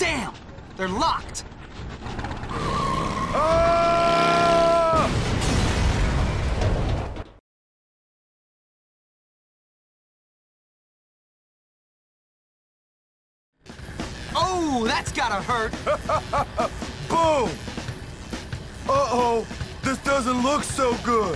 Damn! They're locked! Ah! Oh, that's gotta hurt! Boom! Uh-oh, this doesn't look so good.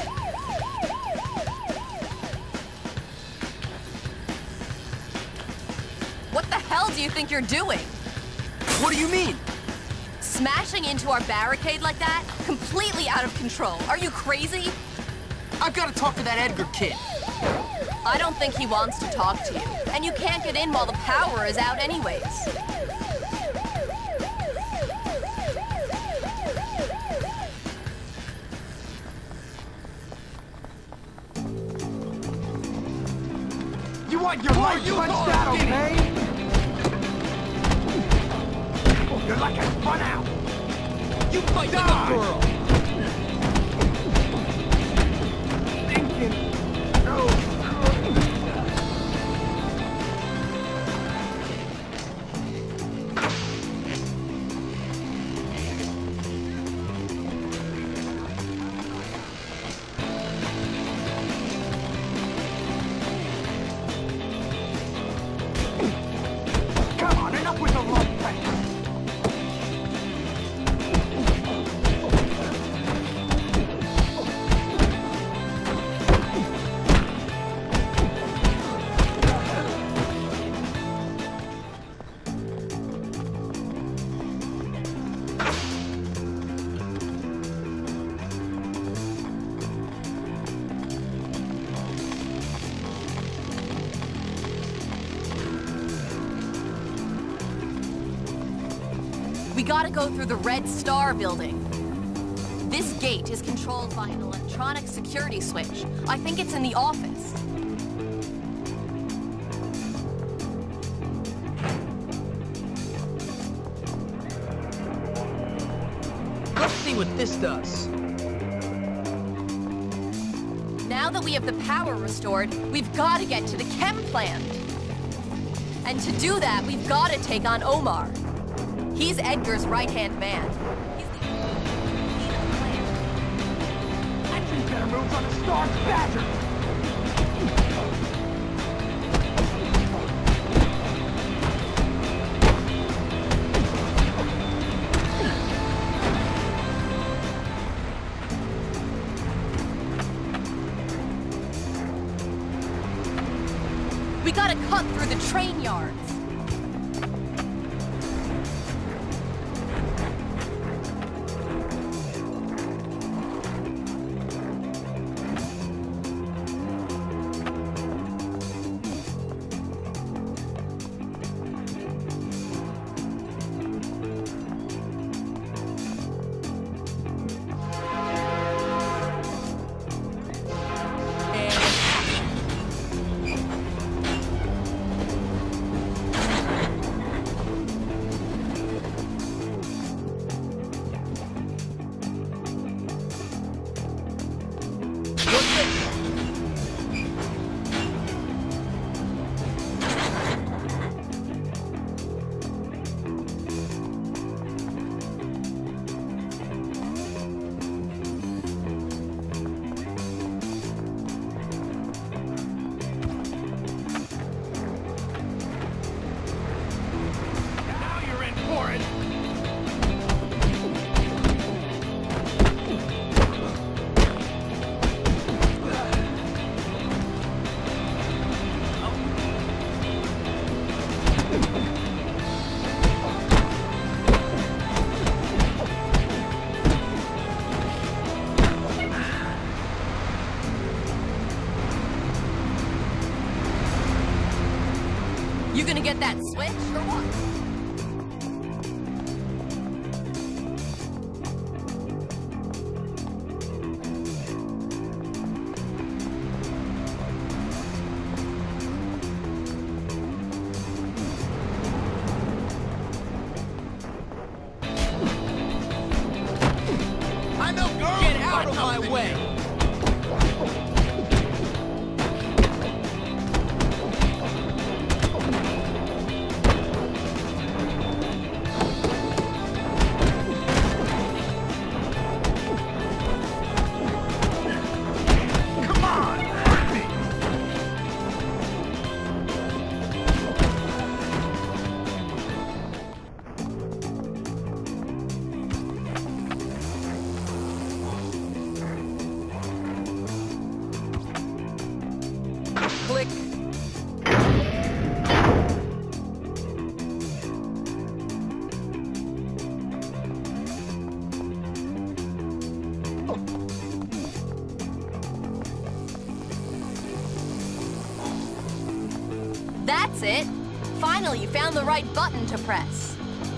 What the hell do you think you're doing? What do you mean? Smashing into our barricade like that? Completely out of control. Are you crazy? I've gotta talk to that Edgar kid. I don't think he wants to talk to you. And you can't get in while the power is out anyways. You want your life punched out, okay? You're like a run out! You fight like a girl! Thinking... No! Come on, enough with the love thing! We gotta go through the Red Star building. This gate is controlled by an electronic security switch. I think it's in the office. Let's see what this does. Now that we have the power restored, we've gotta get to the chem plant. And to do that, we've gotta take on Omar. He's Edgar's right-hand man. He's the lead of the plant. I'd seen better moves on a Star's Badger! We gotta cut through the train yards. Now you're in for it! You gonna get that switch or what? I know, girl! Get out of my way! Click. That's it. Finally, you found the right button to press.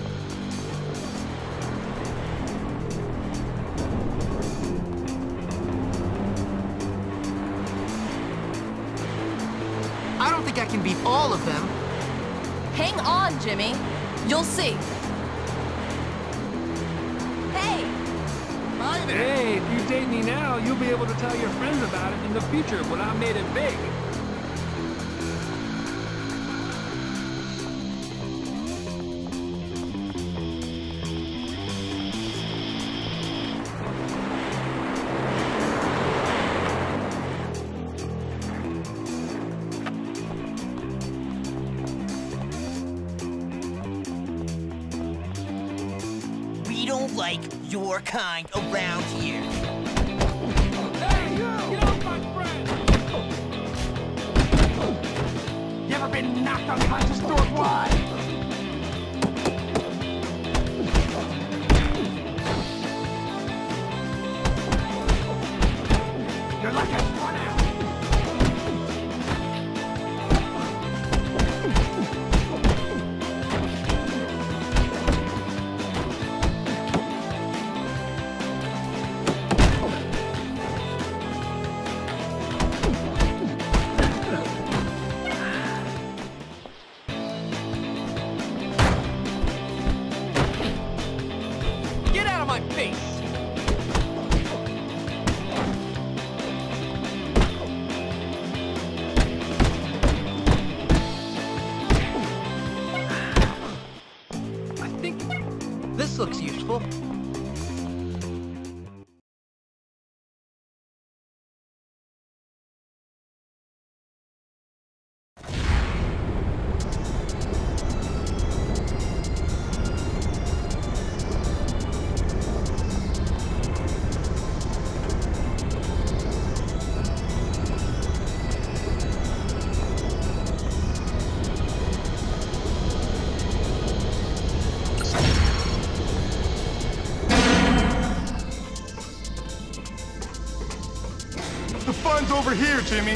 I don't think I can beat all of them. Hang on, Jimmy. You'll see. Hey! Hi there. Hey, if you date me now, you'll be able to tell your friends about it in the future when I made it big. We don't like your kind around here. Hey, get off my friend! You ever been knocked unconscious, Dork Wide? You're lucky I spun out. Get out of my face! I think this looks useful. The fun's over here, Jimmy.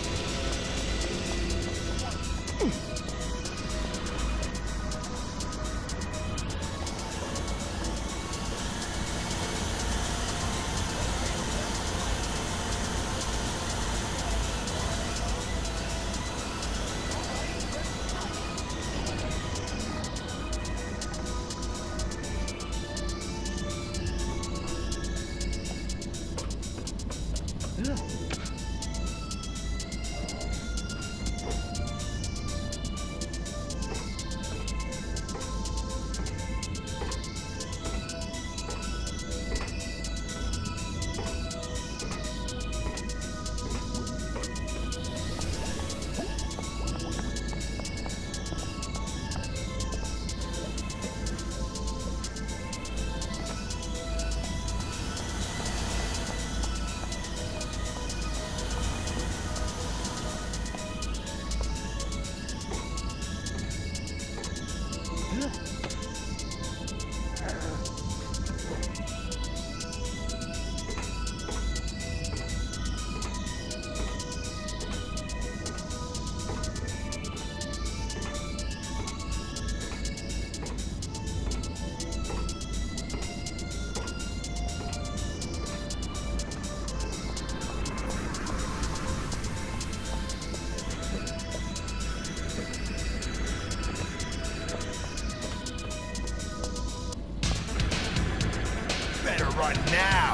Better run now.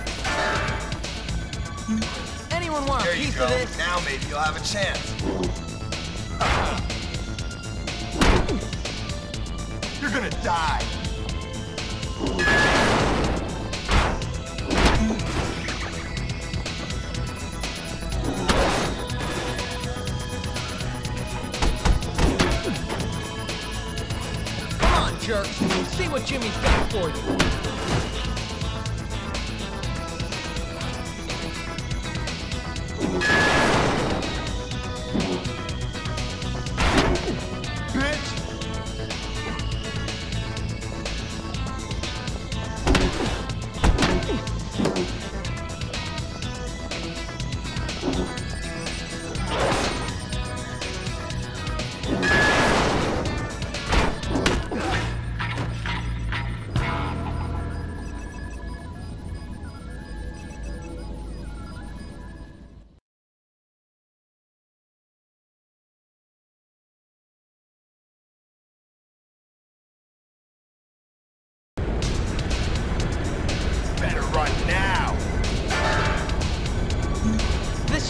Anyone want a There you piece go. of this? Now maybe you'll have a chance. You're gonna die. Come on, jerks. See what Jimmy's got for you.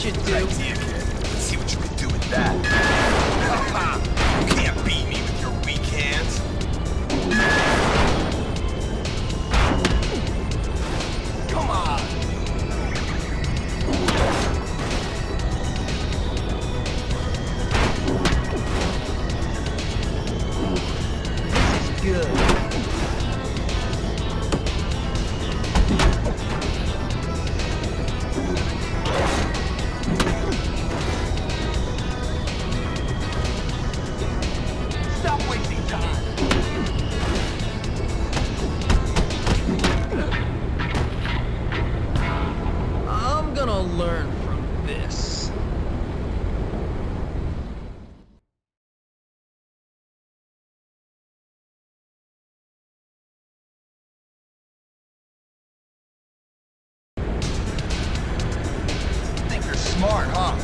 should Good do. idea, kid. Let's see what you can do with that. You can't beat me with your weak hands. Come on. This is good. Stop wasting time. I'm gonna learn from this. Think you're smart, huh?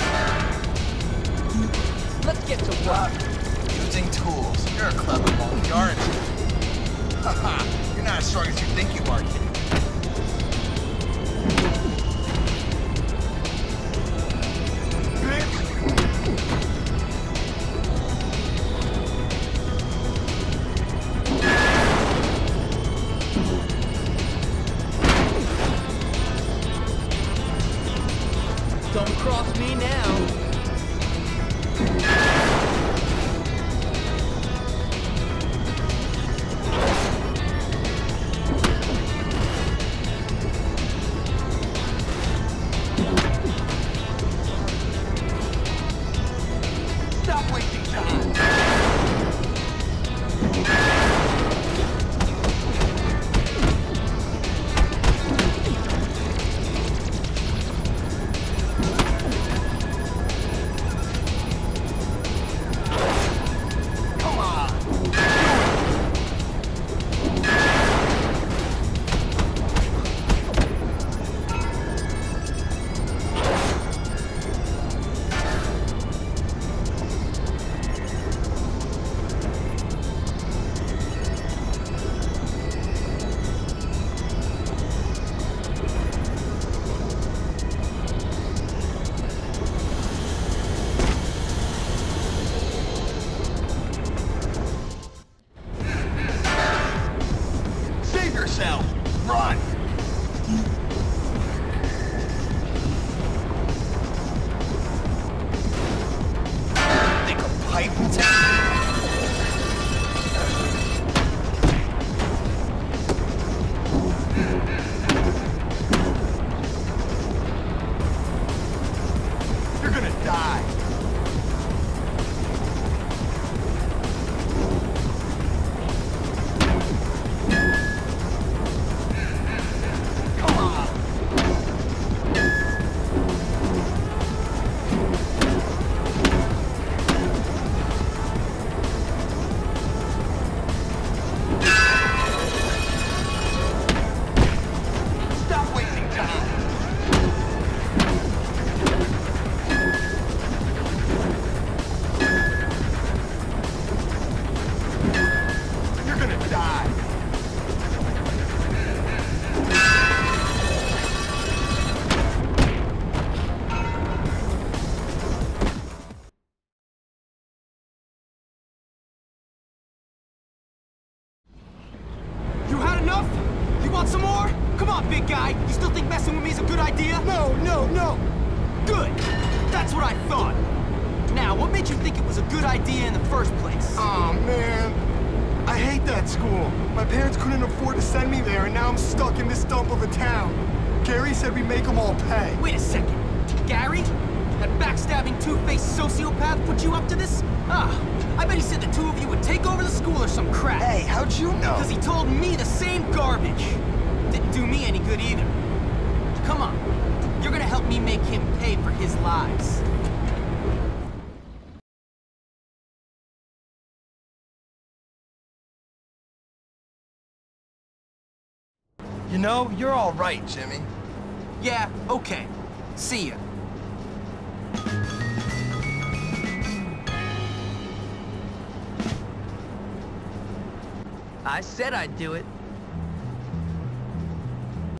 Let's get to work. Using tools. You're a clever monkey, aren't you? Haha, you're not as strong as you think you are, kid. Don't cross me now. Stop wasting time. Come on. Save yourself. Run. Think a pipe will take You're gonna die. Come on. Stop wasting time. You're gonna die. You had enough? You want some more? Come on, big guy. You still think messing with me is a good idea? No, no, no. Good. That's what I thought. Now, what made you think it was a good idea in the first place? Oh, man. I hate that school. My parents couldn't afford to send me there, and now I'm stuck in this dump of a town. Gary said we make them all pay. Wait a second. Gary? That backstabbing, two-faced sociopath put you up to this? Ah, I bet he said the two of you would take over the school or some crap. Hey, how'd you know? Because he told me the same garbage. Didn't do me any good either. Come on. You're gonna help me make him pay for his lies. You know, you're all right, Jimmy. Yeah, okay. See ya. I said I'd do it.